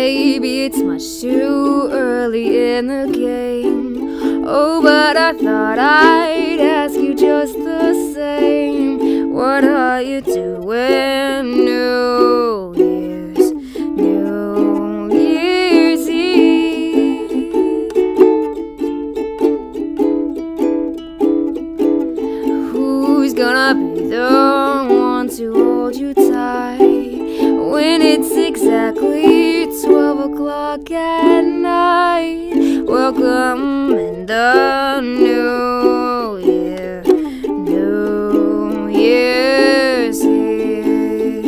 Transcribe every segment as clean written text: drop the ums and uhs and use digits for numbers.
maybe it's much too early in the game. Oh, but I thought I'd ask you just the same. What are you doing New Year's Eve? Who's gonna be the one to hold you tight when it's exactly 12 o'clock at night? Welcome in the new year, New Year's Eve.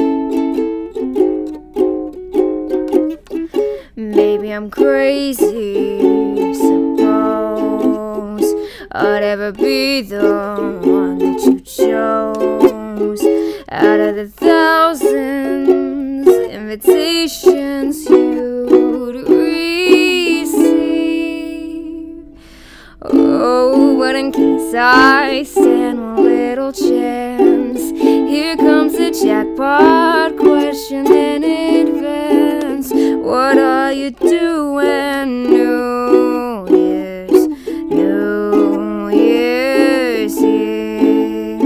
Maybe I'm crazy, suppose I'd ever be the one that you chose out of the thousands invitations you'd receive. Oh, but in case I stand one little chance, here comes the jackpot question in advance. What are you doing New Year's Eve?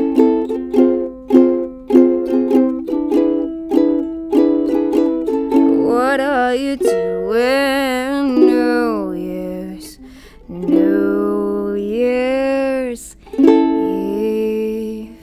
What are you doing New Year's Eve?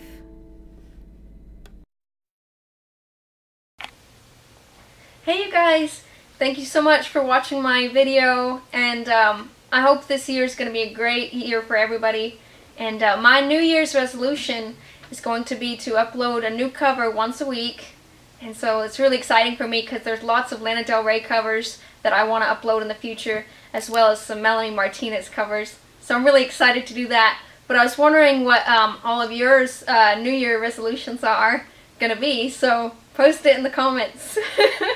Hey you guys! Thank you so much for watching my video, and I hope this year is going to be a great year for everybody. And my New Year's resolution is going to be to upload a new cover once a week. And so it's really exciting for me because there's lots of Lana Del Rey covers that I want to upload in the future, as well as some Melanie Martinez covers. So I'm really excited to do that. But I was wondering what all of yours New Year resolutions are going to be, so post it in the comments.